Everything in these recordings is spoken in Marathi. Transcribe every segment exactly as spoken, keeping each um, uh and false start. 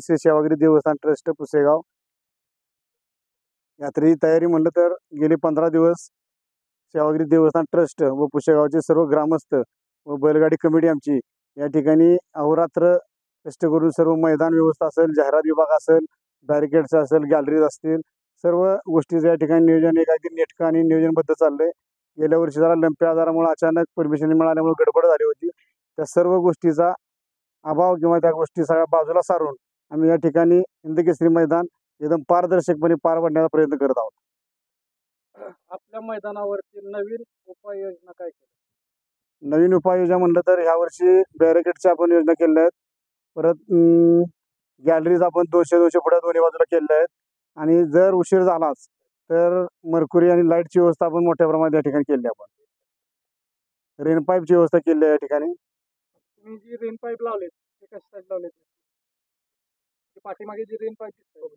श्री सेवागिरी देवस्थान ट्रस्ट पुसेगाव यात्रेची तयारी म्हणलं तर गेले पंधरा दिवस सेवागिरी देवस्थान ट्रस्ट व पुसेगावचे सर्व ग्रामस्थ व बैलगाडी कमिटी आमची या ठिकाणी अहोरात्र कष्ट करून सर्व मैदान व्यवस्था असेल, जाहिरात विभाग असेल, बॅरिकेड्स असेल, गॅलरीज असतील, सर्व गोष्टीचं या ठिकाणी नियोजन एक अगदी नेटकं आणि नियोजनबद्ध चाललंय। गेल्या वर्षी जरा लंप्या आजारामुळे अचानक परमिशन मिळाल्यामुळे गडबड झाली होती। त्या सर्व गोष्टीचा अभाव किंवा त्या गोष्टी सगळ्या बाजूला सारून आम्ही या ठिकाणी हिंदकेसरी मैदान एकदम पारदर्शकपणे पार पाडण्याचा प्रयत्न करत आहोत। आपल्या मैदानावरती नवीन उपाययोजना काय केल्या? नवीन उपाययोजना म्हणलं तर ह्या वर्षी बॅरिकेडच्या आपण योजना केल्या आहेत। परत गॅलरीज आपण दोनशे दोनशे फुटा दोन्ही बाजूला केल्या आहेत आणि जर उशीर झालाच तर मर्क्युरी आणि लाईटची व्यवस्था आपण मोठ्या प्रमाणात या ठिकाणी केली आहे। आपण रेन पाईपची व्यवस्था केली आहे या ठिकाणी। तुम्ही जी रेन पाईप लावलेत ते कशासाठी लावलेत? पाठीमागे जी रेन पाईप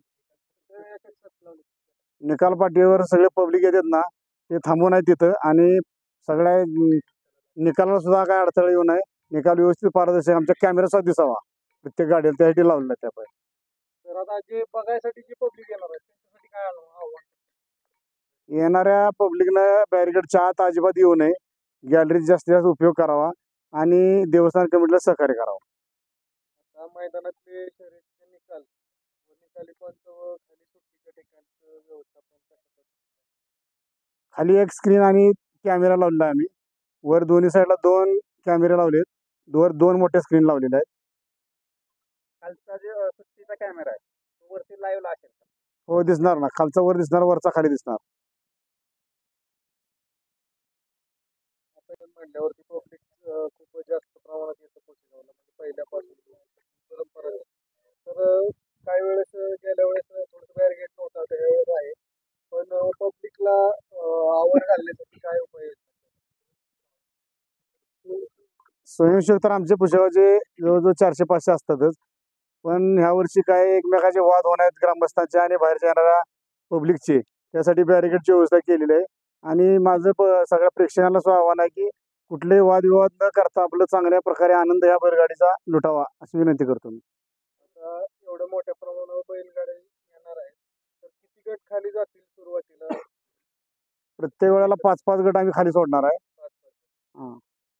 निकाल पाठीवर सगळे पब्लिक येतात ना ते थांबून आहे तिथं आणि सगळ्या निकालाला सुद्धा काय अडथळा येऊ नये, निकाल व्यवस्थित पारदर्शक आमच्या कॅमेऱ्याचा दिसावा प्रत्येक गाडीला त्यासाठी लावलेला त्या पाईप। तर आता जे बघायसाठी जे पब्लिक येणार आहे त्यांच्यासाठी काय आव्हान? येणाऱ्या पब्लिकनं बॅरिकेडच्या आत अजिबात येऊ नये, गॅलरीत जास्तीत जास्त उपयोग करावा आणि देवस्थान कमिटीला सहकार्य करावं। मैदानातले शर्यतीचे निकाल निकाली पंच व खाली सुट्टीच्या ठिकाणचं व्यवस्थापन कसं? खाली एक स्क्रीन आणि कॅमेरा लावलेला आहे आम्ही। वर दोन्ही साईडला दोन कॅमेरे लावलेत, वर दोन मोठे स्क्रीन लावलेले आहेत। खालचा जे सुट्टीचा कॅमेरा आहे तो वरती लाईव्ह असेल? हो दिसणार ना, खालचा वर दिसणार, वरचा खाली दिसणार। म्हणल्यावरती पब्लिक खूप जास्त प्रमाणात येतं पुसेगावला, म्हणजे पहिल्यापासून परंपरा आहे। तर काही वेळेस गेल्या वेळेस थोडंसं बॅरिकेड नव्हता, त्या वेळेस आहे, पण पब्लिकला आवड घालण्यासाठी काय उपाय? स्वयंसेवक तर आमचे पुसेगावचे जवळजवळ चारशे पाचशे असतातच, पण ह्या वर्षी काय एकमेकाचे वाद होणार आहेत ग्रामस्थांच्या आणि बाहेरच्या येणाऱ्या पब्लिकचे, त्यासाठी बॅरिकेडची व्यवस्था केलेली आहे। आणि माझं प सगळ्या प्रेक्षकांना सुद्धा आव्हान आहे की कुठलेही वादविवाद न करता आपलं चांगल्या प्रकारे आनंद ह्या बैलगाडीचा लुटावा अशी विनंती करतो मी। आता एवढ्या मोठ्या प्रमाणावर बैलगाडी येणार आहे तर किती गट खाली जातील सुरुवातीला? प्रत्येक वेळेला पाच पाच गट आम्ही खाली सोडणार आहे। हां,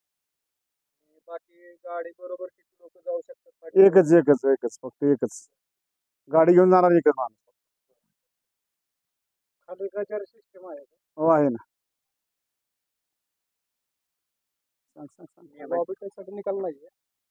बाकी गाडी बरोबर किती लोक जाऊ शकतात? एकच एकच एकच फक्त एकच गाडी घेऊन जाणार एकच माणूस। खाली गजर सिस्टम आहे? हो आहे ना। सांग सांग सांग लॉबीसाठी निकाल नाहीये?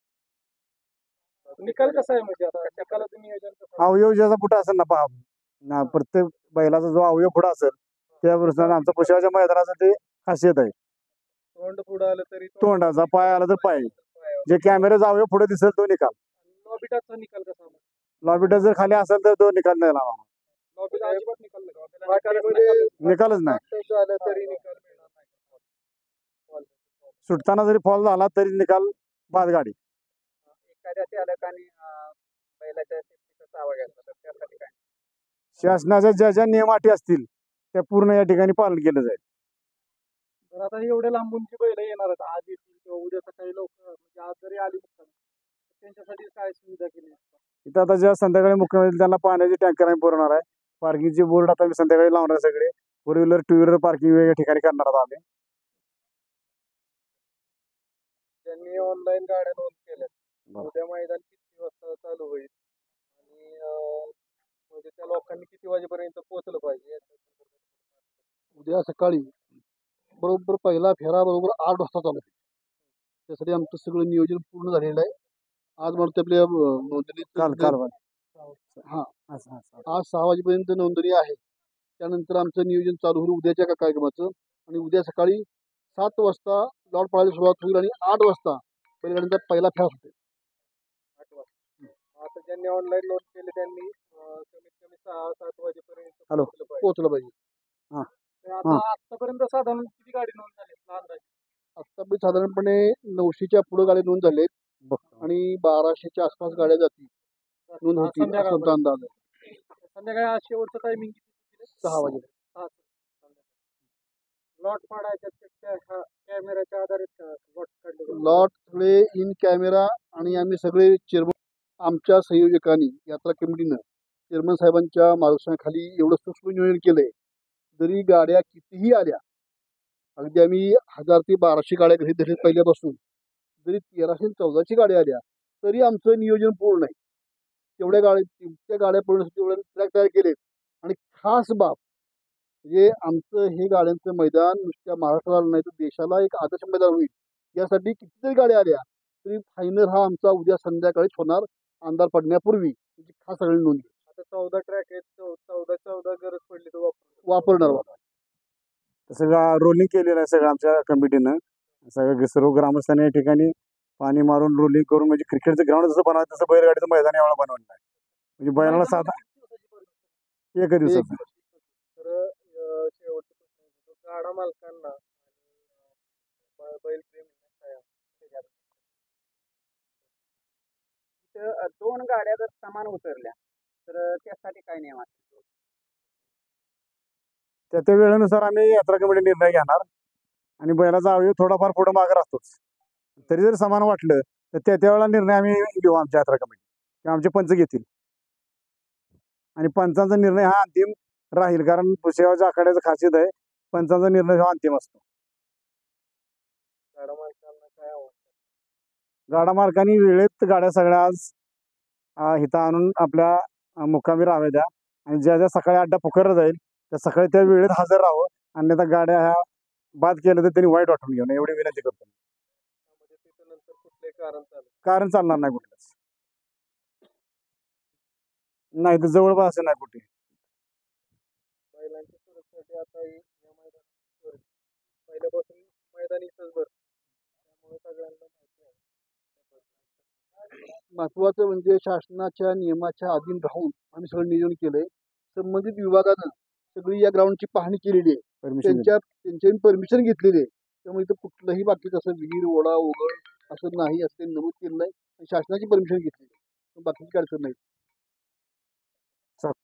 निकाल कसा आहे म्हणजे आता निकालाचं नियोजन कसं? अवयव ज्याचा कुठं असेल ना पहा ना, प्रत्येक बैलाचा जो अवयव पुढं असेल त्यानुसार आमच्या पुसेगावच्या मैदानाचं ते खासियत आहे। तोंड पुढं आलं तरी तोंडाचा, पाय आला तर पाय, जे कॅमेऱ्याचा अवयव पुढे दिसेल तो निकाल। लॉबीटाचा निकाल कसा? लॉबीटा जर खाली असेल तर तो निकाल नाही लावा। लॉबीला अजिबात निकाल नाही, निकालच नाही, झालं तरी निकाल मिळणार नाही? सुटताना जरी फॉल झाला तरी निकाल बाद गाडी। एखाद्या चालकाने बैलाच्या सेफ्टीचा चावा घेतला तर त्यासाठी काय? शासनाच्या ज्या ज्या नियम अटी असतील त्या पूर्ण या ठिकाणी पालन केलं जाईल। तर आता एवढे लांबूनची बैल येणार आहेत, आज येतील किंवा उद्या सकाळी लोक म्हणजे आज जरी आली त्यांच्यासाठी काय सुविधा केली? इथं आता ज्या संध्याकाळी मुख्यमंत्री त्यांना पाण्याची टँकर आम्ही पुरवणार आहे। पार्किंगची बोर्ड आता आम्ही संध्याकाळी लावणार आहे, सगळे four wheeler two wheeler parking वेगळ्या ठिकाणी करणार आहोत आम्ही। ज्यांनी ऑनलाईन गाड्या नोंद केल्या उद्या मैदान किती वाजता चालू होईल आणि म्हणजे त्या लोकांनी किती वाजेपर्यंत पोहोचलं पाहिजे? उद्या सकाळी बरोबर पहिला फेरा बरोबर आठ वाजता चालू आहे, त्यासाठी आमचं सगळं नियोजन पूर्ण झालेलं आहे। आज म्हणतो आपल्या नोंदणी काल काल हां आज सहा वाजेपर्यंत नोंदणी आहे, त्यानंतर आमचं नियोजन चालू होईल उद्याच्या कार्यक्रमाचं। आणि उद्या सकाळी सात वाजता लॉट पळायला सुरुवात होईल आणि आठ वाजता बैलगाडीचा पहिला फेरा सुटेल। आठ वाजता आता ज्यांनी ऑनलाईन नोंद केली त्यांनी कमीत कमी सहा सात वाजेपर्यंत पोहोचलं पाहिजे। आता आतापर्यंत साधारण किती गाडी नोंद झाली? आत्ता साधारणपणे नऊशेच्या पुढे गाड्या नोंद झालेत आणि बाराशेच्या आसपास गाड्या जातील नोंद होतील असा अंदाज आहे। संध्याकाळी आज शेवटचं टायमिंग सहा वाजे। लॉट पाडायच्या कॅमेऱ्याच्या आधारे लॉट काढले? लॉट सगळे इन कॅमेरा आणि आम्ही सगळे चेअरमन आमच्या संयोजकांनी यात्रा कमिटीनं चेअरमन साहेबांच्या मार्गदर्शनाखाली एवढं सूक्ष्म नियोजन केलंय. जरी गाड्या कितीही आल्या, अगदी आम्ही हजार ते बाराशे गाड्या घरी धरले पहिल्यापासून, जरी तेराशे चौदाशे गाड्या आल्या तरी आमचं नियोजन पूर्ण आहे. तेवढ्या गाड्या त्या गाड्या पळवण्यासाठी एवढे ट्रॅक तयार केलेत. आणि खास बाब म्हणजे आमचं हे गाड्यांचं मैदान नुसत्या महाराष्ट्राला नाही तर देशाला एक आदर्श मैदान होईल यासाठी कितीतरी गाड्या आल्या तरी फायनल हा आमचा उद्या संध्याकाळीच होणार, अंधार पडण्यापूर्वी. म्हणजे खास सगळ्यांनी नोंद घ्या. आता चौदा ट्रॅक आहेत, चौ- चौदा चौदा गरज पडली तर वापर वापरणार बाबा. सगळं रोलिंग केलेलं आहे सगळं आमच्या कमिटीनं. सगळं सर्व ग्रामस्थांनी या ठिकाणी पाणी मारून रोलिंग करून म्हणजे क्रिकेटचं ग्राउंड जसं बनवायचं तसं बैलगाडीचं मैदान यावेळेला बनवलं आहे. म्हणजे बैलाला साधा एक दिवसाचं. तर अं, शेवटचा प्रश्न आहे, तो गाडा मालकांना आणि ब- बैल प्रेमींना काय आहे? तिथं दोन गाड्या जर समान उतरल्या तर त्यासाठी काय नियम असतात? त्या त्या वेळेनुसार आम्ही यात्रा कमिटी निर्णय घेणार आणि बैलाचा अवयव थोडाफार पुढं मागं राहतोच. तरी जर समान वाटलं तर त्या त्यावेळेला निर्णय आम्ही घेऊ आमच्या यात्रा कमिटी किंवा आमचे पंच घेतील. आणि पंचांचा निर्णय हा अंतिम राहील, कारण पुसेगावच्या आखाड्याचं खासियत आहे पंचांचा निर्णय हा अंतिम असतो. गाडा मालकांना काय आवडतं? गाडा मालकांनी वेळेत गाड्या सगळ्या आज अं, इथं आणून आपल्या अं, मुक्कामी राहाव्या द्या. आणि ज्या ज्या सकाळी अड्डा पुकारला जाईल त्या सकाळी त्या वेळेत हजर राहावं. अन्यथा गाड्या ह्या बाद केल्या तर त्यांनी वाईट वाटून घेऊ नये एवढी विनंती करतो. त्यामध्ये तिथं नंतर कुठले कारण चालू कारण चालणार नाही कुठलंच. नाही तर जवळपास असं नाही कुठे. बैलांच्या सुरक्षेसाठी आता ही या मैदानात पहिल्यापासून मैदान इथंच भरतं, त्यामुळे सगळ्यांना माहिती आहे. महत्वाचं म्हणजे शासनाच्या नियमाच्या अधीन राहून आम्ही सगळं नियोजन केलंय. संबंधित विभागानं सगळी या ग्राउंडची पाहणी केलेली आहे. परमिशन त्यांच्या त्यांच्याकडून परमिशन घेतलेली आहे. त्यामुळे इथं कुठलंही बाकीचं असं विहीर ओढा ओघळ असं नाही असं नमूद केलं नाही. शासनाची परमिशन घेतलेली आहे, बाकीची काय अडचण नाही.